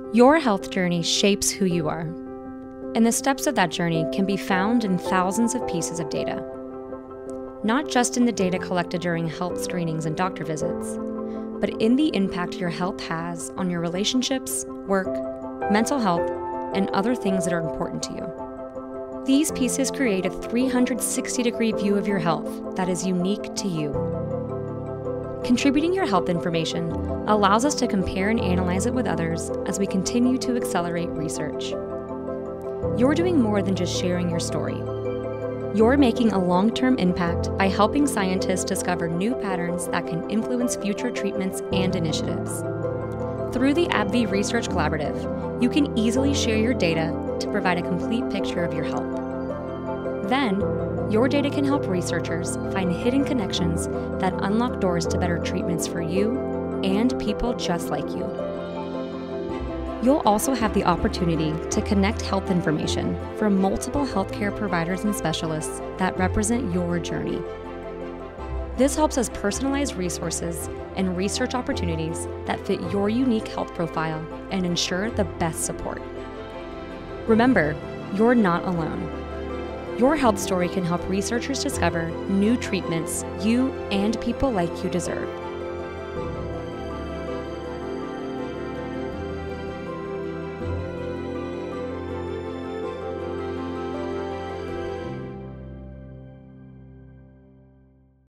Your health journey shapes who you are, and the steps of that journey can be found in thousands of pieces of data. Not just in the data collected during health screenings and doctor visits, but in the impact your health has on your relationships, work, mental health, and other things that are important to you. These pieces create a 360-degree view of your health that is unique to you. Contributing your health information allows us to compare and analyze it with others as we continue to accelerate research. You're doing more than just sharing your story. You're making a long-term impact by helping scientists discover new patterns that can influence future treatments and initiatives. Through the AbbVie Research Collaborative, you can easily share your data to provide a complete picture of your health. Then, your data can help researchers find hidden connections that unlock doors to better treatments for you and people just like you. You'll also have the opportunity to connect health information from multiple healthcare providers and specialists that represent your journey. This helps us personalize resources and research opportunities that fit your unique health profile and ensure the best support. Remember, you're not alone. Your health story can help researchers discover new treatments you and people like you deserve.